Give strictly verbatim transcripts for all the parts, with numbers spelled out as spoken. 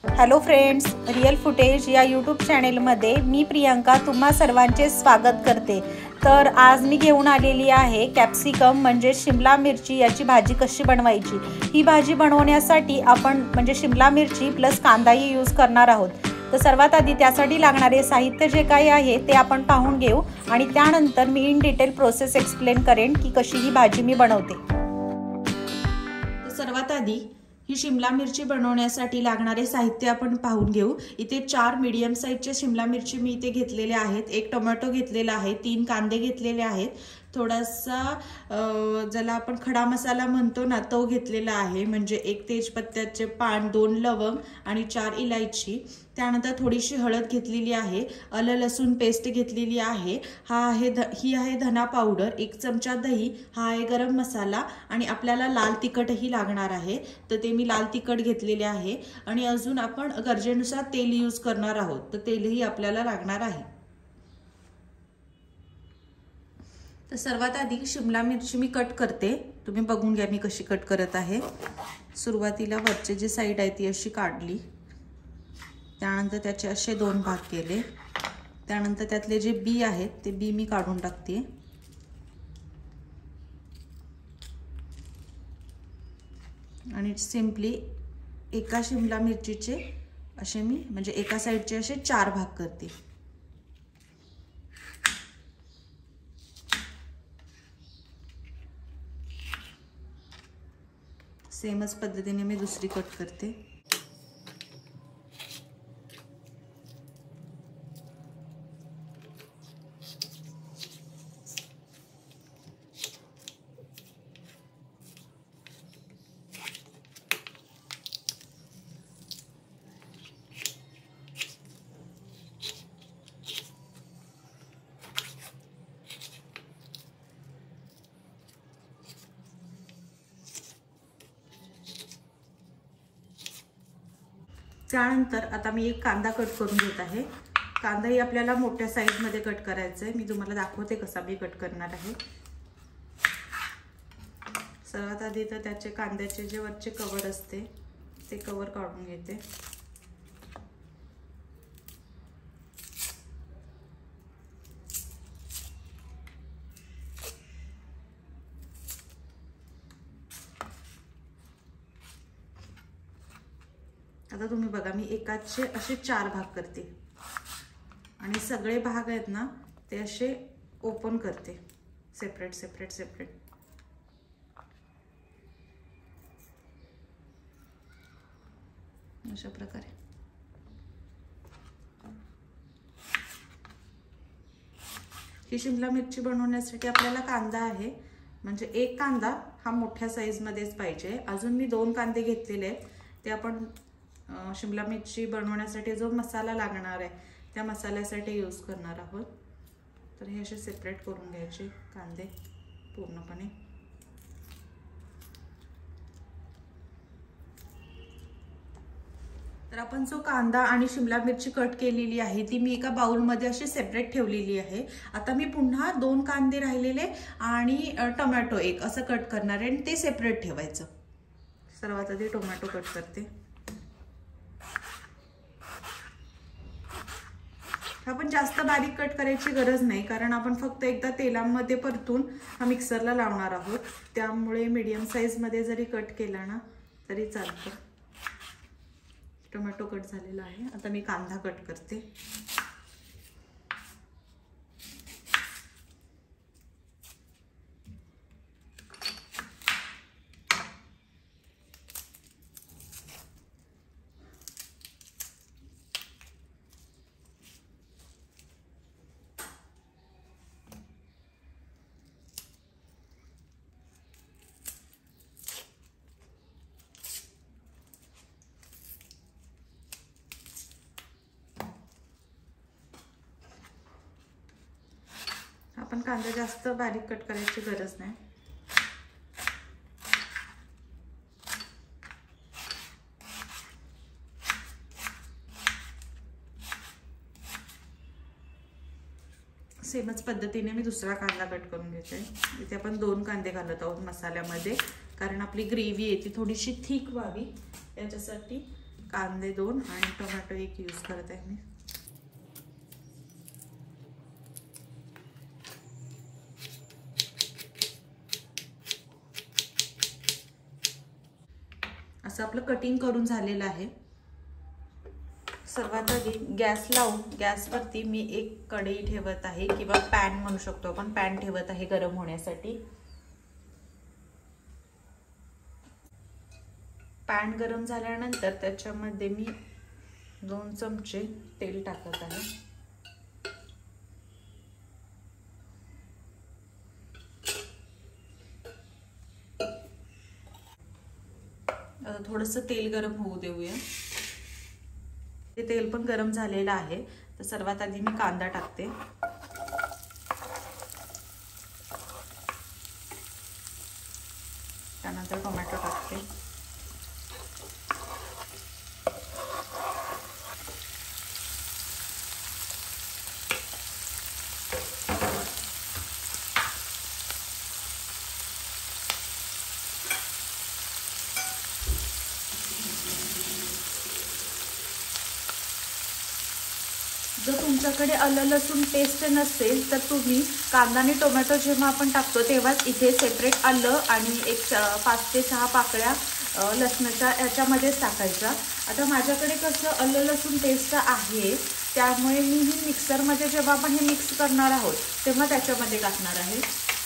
Hello friends, real footage या YouTube चॅनेलमध्ये मी प्रियंका तुम्हा सर्वांचे स्वागत करते। तर आज मी घेऊन आलेली आहे कॅप्सिकम म्हणजे शिमला मिरची याची भाजी कशी बनवायची। ही भाजी बनवण्यासाठी आपण म्हणजे शिमला मिरची प्लस कांदाही यूज करणार आहोत। तर सर्वात आधी त्यासाठी लागणारे साहित्य जे काही आहे ते आपण पाहून घेऊ आणि त्यानंतर मी इन डिटेल प्रोसेस एक्सप्लेन करेन की कशी ही भाजी मी बनवते। तर सर्वात आधी ही शिमला मिरची बनवण्यासाठी लागणारे साहित्य आपण पाहून घेऊ। इथे चार मीडियम साइजचे शिमला मिरची मी इथे घेतलेले आहेत, एक टोमॅटो घेतलेला आहे, तीन कांदे घेतलेले आहेत, थोडासा ज्याला आपण खडा मसाला म्हणतो ना तो घेतलेला आहे, म्हणजे एक तेजपत्त्याचे पान, दोन लवंग आणि चार इलायची। त्यानंतर थोडीशी हळद घेतलेली आहे, आलं लसूण पेस्ट घेतलेली आहे, हा आहे ही आहे धना पावडर, एक चमचा दही, हा आहे गरम मसाला आणि आपल्याला लाल तिखटही लागणार आहे। तर ते मी लाल तिखट घेतलेले आहे आणि अजून आपण गरजेनुसार तेल यूज करणार आहोत, तर तेलही आपल्याला लागणार आहे। तर सर्वात आधी शिमला मिरची मी कट करते, तुम्ही बघून घ्या मी कशी कट करत आहे। सुरुवातीला वरचे जी साइड आहे ती अशी काढली, त्यानंतर त्याचे असे दोन भाग केले, त्यानंतर त्यातले जे बी आहेत ते बी मी काढून टाकते आणि सिंपली एका शिमला मिरचीचे असे मी म्हणजे एका साइडचे असे चार भाग करते। सेमच पद्धतीने मी दुसरी कट करते। त्यानंतर आता मी एक कांदा कट करून घेत आहे। कांदाही आपल्याला मोठ्या साइज मध्ये कट करायचा आहे, मी तुम्हाला दाखवते कसा मी कट करणार आहे। सर्वात आधी तर त्याचे कांद्याचे जे वरचे कवर असते ते कवर काढून घेते। आता तुम्ही बघा मी एकाचे असे चार भाग करते आणि सगळे भाग आहेत ना ते असे ओपन करते, सेपरेट सेपरेट सेपरेट अशा प्रकारे। ही शिमला मिरची बनवण्यासाठी आपल्याला कांदा आहे, म्हणजे एक कांदा हा मोठ्या साइज मध्येच पाहिजे। अजून मी दोन कांदे घेतलेले आहेत, ते आपण शिमला मिरची बनवण्यासाठी जो मसाला लागणार आहे त्या मसाल्यासाठी यूज करणार आहोत। तर हे असे सेपरेट करून घ्यायचे कांदे पूर्णपणे। तर आपण जो कांदा आणि शिमला मिरची कट केलेली आहे ती मी एका बाउल मध्ये अशी सेपरेट ठेवलेली आहे। आता मी पुन्हा दोन कांदे राहिलेले आणि टोमॅटो एक असं कट करणार आहे आणि ते सेपरेट ठेवायचं। सर्वात आधी टोमॅटो कट करते। आपण जास्त बारीक कट करायची गरज नाही, कारण आपण फक्त एकदा तेलामध्ये परतून हा मिक्सरला लावणार आहोत, त्यामुळे मीडियम साइज मध्ये जरी कट केला ना तरी चालतं। टोमॅटो कट झालेला आहे, आता मी कांदा कट करते। आपण कांदा जास्त बारीक कट करायची गरज नाही। सेमच पद्धतीने मी दुसरा कांदा कट करून घेते। इथे आपण दोन कांदे घालत आहोत मसाल्यामध्ये, कारण आपली ग्रेव्ही आहे ती थोडीशी थिक व्हावी याच्यासाठी कांदे दोन आणि टोमॅटो एक यूज करत आहे मी. असं आपलं कटिंग करून झालेलं आहे. सर्वात आधी गॅस लावून गॅसवरती मी एक कढई ठेवत आहे किंवा पॅन म्हणू शकतो आपण, पॅन ठेवत आहे गरम होण्यासाठी. पॅन गरम झाल्यानंतर त्याच्यामध्ये मी दोन चमचे तेल टाकत आहे. आता थोडंसं तेल गरम होऊ देऊया. ते तेल पण गरम झालेलं आहे. तर सर्वात आधी मी कांदा टाकते. त्यानंतर टोमॅटो टाकते. जर तुमच्याकडे आलं लसूण पेस्ट नसेल तर तुम्ही कांदा आणि टोमॅटो जेव्हा आपण टाकतो तेव्हाच इथे सेपरेट आलं आणि एक पाच ते सहा पाकळ्या लसणाच्या ह्याच्यामध्येच टाकायचा. आता माझ्याकडे कसं आलं लसूण पेस्ट आहे त्यामुळे मी ही मिक्सरमध्ये जेव्हा आपण हे मिक्स करणार आहोत तेव्हा त्याच्यामध्ये टाकणार आहे.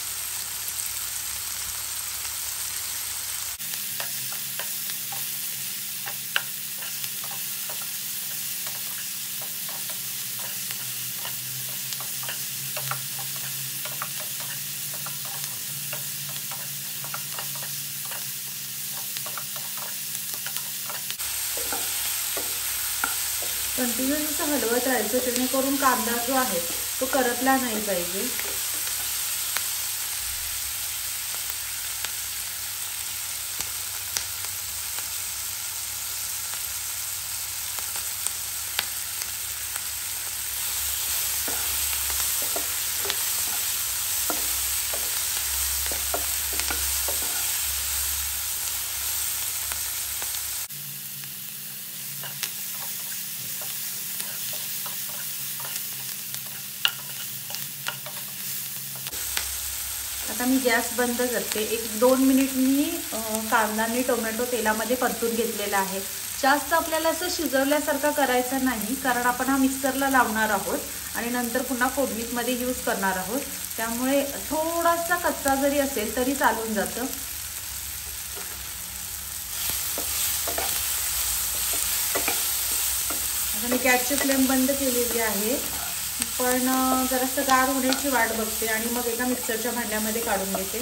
कंटिन्यूअस असं हलवत राहायचं जेणेकरून कांदा जो आहे तो करपला नाही पाहिजे. आता मी गॅस बंद करते. एक दोन मिनिट मी कांदा आणि टोमॅटो तेलामध्ये परतून घेतलेला आहे. जास्त आपल्याला असं शिजवल्यासारखं करायचं नाही कारण आपण हा मिक्सरला लावणार आहोत आणि नंतर पुन्हा फोडणीमध्ये यूज करणार आहोत. त्यामुळे थोडासा कच्चा जरी असेल तरी चालून जातं. आता मी गॅसची फ्लेम बंद केलेली आहे पण जरासं गार होण्याची वाट बघते आणि मग एका मिक्सरच्या भांड्यामध्ये काढून घेते.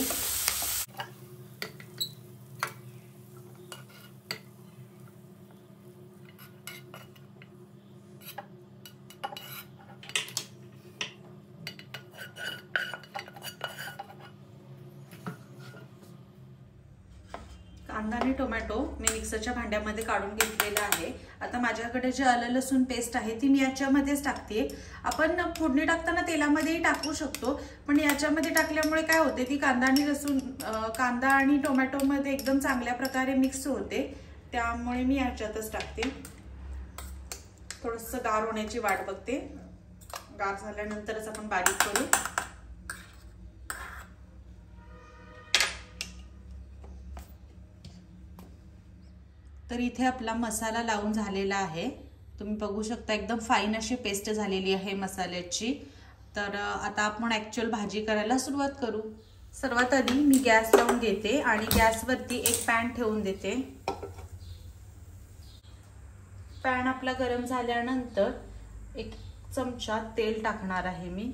कांदा आणि टोमॅटो मी मिक्सरच्या भांड्यामध्ये काढून घेतलेला आहे. आता माझ्याकडे जे आलं लसूण पेस्ट आहे ती मी याच्यामध्येच टाकते. आपण फोडणी टाकताना तेलामध्येही टाकू शकतो पण याच्यामध्ये टाकल्यामुळे काय होते ती कांदा आणि लसूण कांदा आणि टोमॅटोमध्ये एकदम चांगल्या प्रकारे मिक्स होते. त्यामुळे मी याच्यातच टाकते. थोडंसं गार होण्याची वाट बघते. गार झाल्यानंतरच आपण बारीक करू. तर इथे आपला मसाला लावून झालेला आहे. तुम्ही बघू शकता एकदम फाईन अशी पेस्ट झालेली आहे मसाल्याची. तर आता आपण ॲक्च्युअल भाजी करायला सुरुवात करू. सर्वात आधी मी गॅस लावून घेते आणि गॅसवरती एक पॅन ठेवून देते. पॅन आपला गरम झाल्यानंतर एक चमचा तेल टाकणार आहे मी.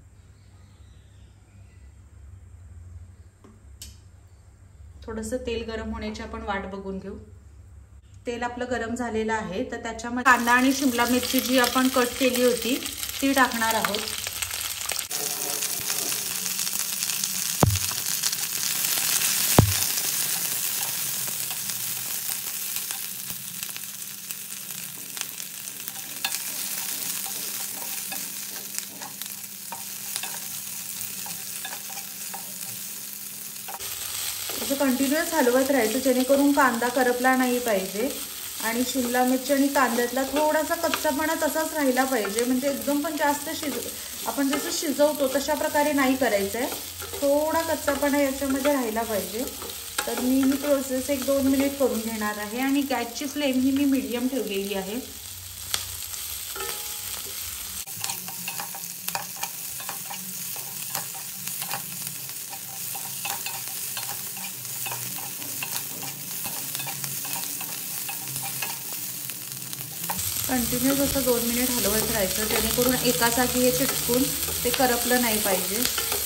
थोडंसं तेल गरम होण्याची आपण वाट बघून घेऊ. तेल आपलं गरम झालेलं आहे तर त्याच्यामध्ये कांदा आणि शिमला मिरची जी आपण कट केली होती ती टाकणार आहोत. कंटिन्युअस हलवत राहायचं जेणेकरून कांदा करपला नाही पाहिजे. आणि शिमला मिरची आणि कांद्यातला थोडासा कच्चापणा तसाच राहिला पाहिजे, म्हणजे एकदम पण जास्त शिज आपण जसं शिजवतो तशा प्रकारे नाही करायचं आहे, थोडा कच्चापणा याच्यामध्ये राहिला पाहिजे. तर मी ही प्रोसेस एक दोन मिनिट करून घेणार आहे आणि गॅसची फ्लेम ही मी मीडियम ठेवलेली आहे. कंटिन्यूस असं दोन मिनिट हलवत राहायचं, जेणेकरून एका जागी हे चिटकून ते करपलं नाही पाहिजे.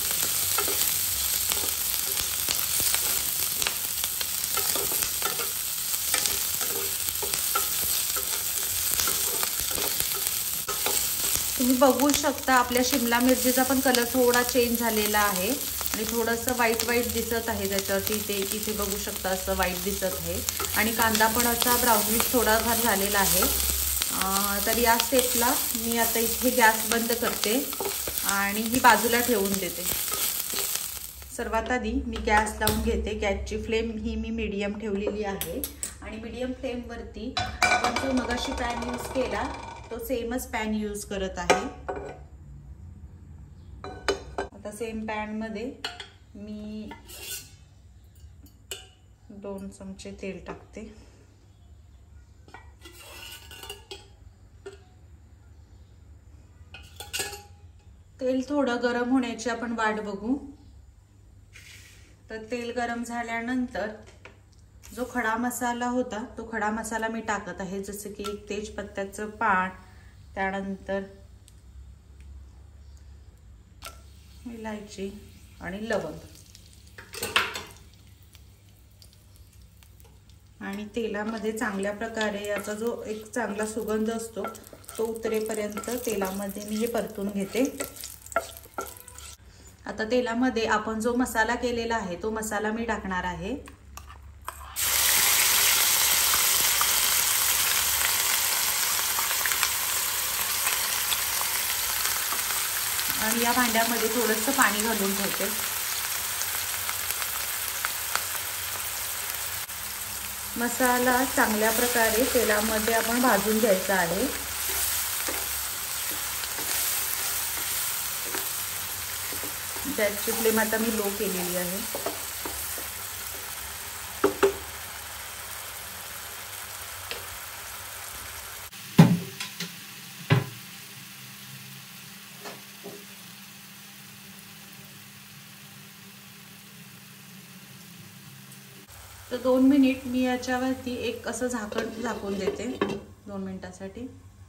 तुम्ही बघू शकता आपल्या शिमला मिरचीचा पण कलर थोडा चेंज झालेला आहे आणि थोडंसं व्हाईट व्हाईट दिसत आहे त्याच्यावरती. ते इथे बघू शकता असं व्हाईट दिसत आहे आणि कांदा पण असा ब्राउनिश थोडाफार झालेला आहे. तर या स्टेपला मी आता इथे गॅस बंद करते आणि ही बाजूला ठेवून देते. सर्वात आधी मी गॅस लावून घेते. गॅसची फ्लेम ही मी मीडियम ठेवलेली आहे आणि मीडियम फ्लेमवरती आपण जो मगाशी पॅन यूज केला तो सेमच पॅन यूज करत आहे. आता सेम पॅनमध्ये मी दोन चमचे तेल टाकते. तेल थोडं गरम होण्याची आपण वाट बघू. तर तेल गरम झाल्यानंतर जो खडा मसाला होता तो खडा मसाला मी टाकत आहे, जसे की एक तेजपत्त्याचं पान, त्यानंतर इलायची आणि लवंग. आणि तेलामध्ये चांगल्या प्रकारे याचा जो एक चांगला सुगंध असतो तो उतरेपर्यंत तेलामध्ये मी हे परतून घेते. आता तेलामध्ये आपण जो मसाला केलेला आहे तो मसाला मी टाकणार आहे. आणि या भांड्यामध्ये थोडंसं पाणी घालून ठेवते. मसाला चांगल्या प्रकारे तेलामध्ये आपण भाजून घ्यायचा आहे. गॅसची फ्लेम आता मी लो केलेली आहे. तर दोन मिनिट मी याच्यावरती एक असं झाकण झाकून देते दोन मिनिटासाठी.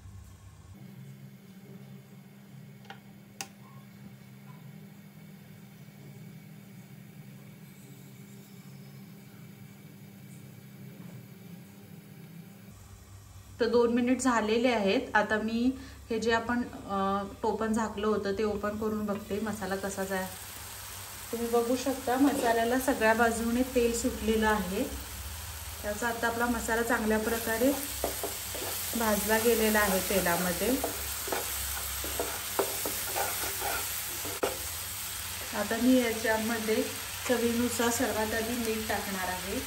तर दोन मिनिट झालेले आहेत. आता मी हे जे आपण टोपण झाकलं होतं ते ओपन करून बघते मसाला कसा जाय. तुम्ही बघू शकता मसाल्याला सगळ्या बाजूने तेल सुटलेलं आहे. त्याचा आता आपला मसाला चांगल्या प्रकारे भाजला गेलेला आहे तेलामध्ये. आता मी याच्यामध्ये चवीनुसार सर्वात आधी मीठ टाकणार आहे.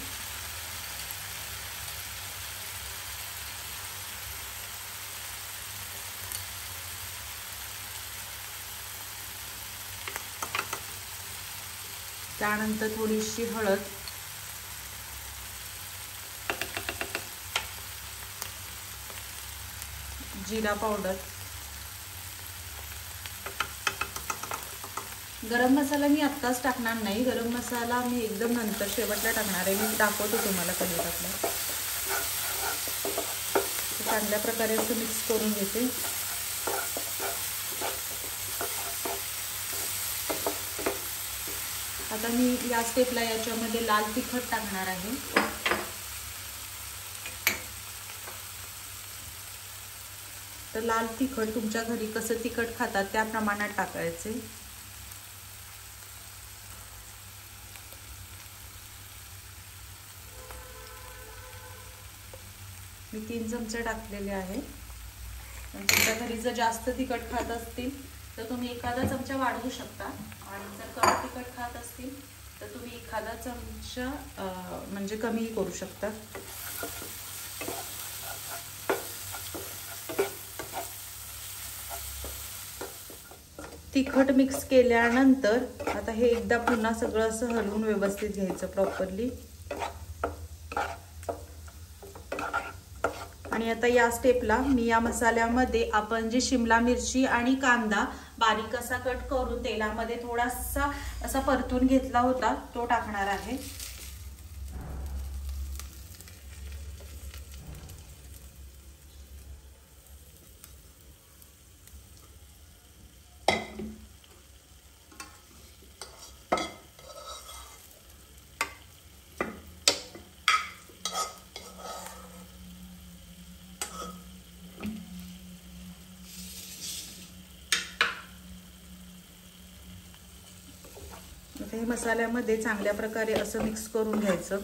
त्यानंतर थोडीशी हळद, जिरा पावडर, गरम मसाला मी आत्ताच टाकणार नाही. गरम मसाला मी एकदम नंतर शेवटला टाकणार आहे. मी दाखवतो तुम्हाला कधी टाकला. चांगल्या प्रकारे असं मिक्स करून घेते. आता मी या स्टेपला याच्यामध्ये लाल तिखट टाकणार आहे. तर लाल तिखट तुमच्या घरी कसं तिखट खातात त्या प्रमाणात टाकायचे. मी तीन चमचे टाकलेले आहे. तुमच्या घरी जर जास्त तिखट खात असतील तर तुम्ही एखादा चमचा वाढवू शकता आणि जर कमी तिखट खात असतील तर तुम्ही एखादा चमचा म्हणजे कमीही करू शकता. तिखट मिक्स केल्यानंतर आता हे एकदा पुन्हा सगळं असं हलवून व्यवस्थित घ्यायचं प्रॉपरली। आणि आता या स्टेपला मी या मसाल्यामध्ये आपण जे शिमला मिरची आणि कांदा बारीक असा कट करून तेलामध्ये थोडासा असा परतून घेतला होता तो टाकणार आहे। आता हे मसाल्यामध्ये चांगल्या प्रकारे असं मिक्स करून घ्यायचं।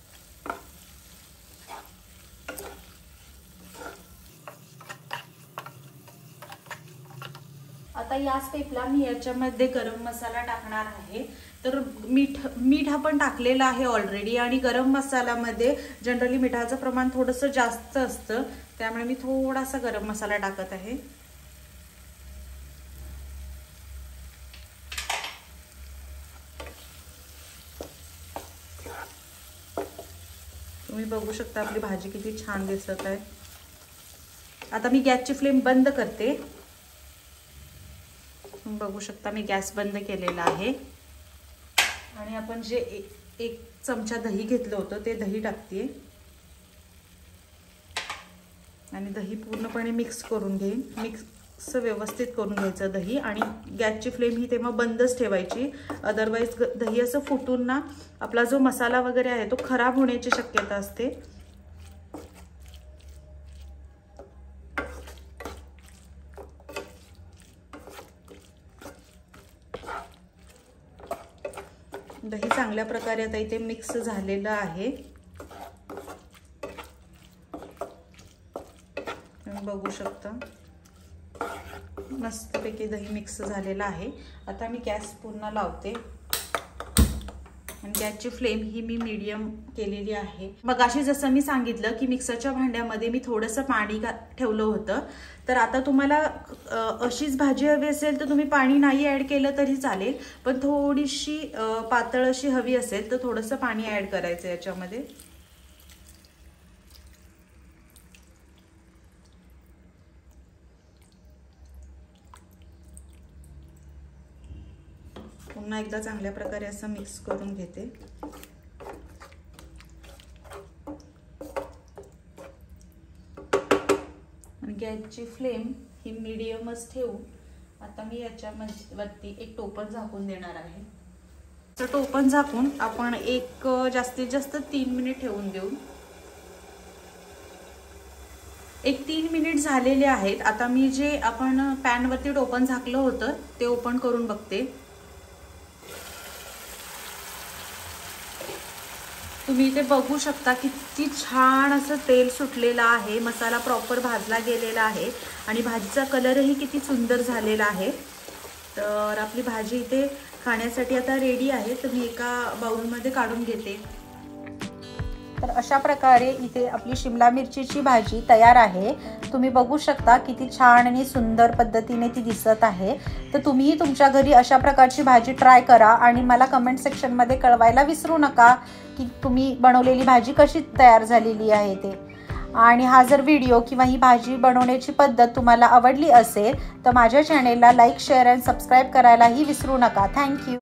आता या स्टेपला मी याच्यामध्ये गरम मसाला टाकणार आहे। तर मीठ मीठ आपण टाकलेलं आहे ऑलरेडी आणि गरम मसाल्यामध्ये जनरली मिठाचं प्रमाण थोडंसं जास्त असतं, त्यामुळे मी थोडासा गरम मसाला टाकत आहे। तुम्ही बघू शकता आपली भाजी किती छान दिसत आहे। आता मी गॅसची फ्लेम बंद करते। तुम्ही बघू शकता मी गॅस बंद केलेला आहे आणि आपण जे एक, एक चमचा दही घेतलं होतं ते दही टाकते आणि दही पूर्णपणे मिक्स करून घेईन। मिक्स व्यवस्थित करून घ्यायचं दही आणि गॅसची फ्लेम ही तेव्हा बंदच ठेवायची, अदरवाइज दही असं फुटून ना आपला जो मसाला वगैरे आहे तो खराब होण्याची शक्यता असते। दही चांगल्या प्रकारे आता इथे मिक्स झालेलं आहे, तुम्ही बघू शकता मस्तपैकी दही मिक्स झालेला आहे। आता मी गॅस पुन्हा लावते आणि गॅसची फ्लेम ही मी मीडियम केलेली आहे। मग अशी जसं मी सांगितलं की मिक्सरच्या भांड्यामध्ये मी थोडंसं पाणी ठेवलं होतं, तर आता तुम्हाला अशीच भाजी हवी असेल तर तुम्ही पाणी नाही ॲड केलं तरी चालेल, पण थोडीशी पातळ अशी हवी असेल तर थोडंसं पाणी ॲड करायचं याच्यामध्ये। पुन्हा एकदा चांगल्या प्रकारे असं मिक्स करून घेते। आणि गॅसची फ्लेम ही मीडियमच ठेवून आता मी याच्यावरती एक टोपण झाकून देणार आहे। तर टोपण झाकून आपण एक जास्तीत जास्त तीन मिनिट ठेवून देऊ। एक तीन मिनिट झालेले आहेत। आता मी जे आपण पॅनवरती टोपण झाकलं होतं ते ओपन करून बघते। तुम्ही इथे बघू शकता किती छान असं तेल सुटलेलं आहे, मसाला प्रॉपर भाजला गेलेला आहे आणि भाजीचा कलरही किती सुंदर झालेला आहे। तर आपली भाजी इथे खाण्यासाठी आता रेडी आहे, तर मी एका बाउलमध्ये काढून घेते। तर अशा प्रकारे इथे आपली शिमला मिरचीची भाजी तयार आहे। तुम्ही बघू शकता किती छान आणि सुंदर पद्धतीने ती दिसत आहे। तर तुम्हीही तुमच्या घरी अशा प्रकारची भाजी ट्राय करा आणि मला कमेंट सेक्शनमध्ये कळवायला विसरू नका की तुम्ही बनवलेली भाजी कशी तयार झालेली आहे ते। आणि हा जर व्हिडिओ किंवा ही भाजी बनवण्याची पद्धत तुम्हाला आवडली असेल तर माझ्या चॅनेलला लाईक, शेअर आणि सबस्क्राईब करायलाही विसरू नका। थँक्यू।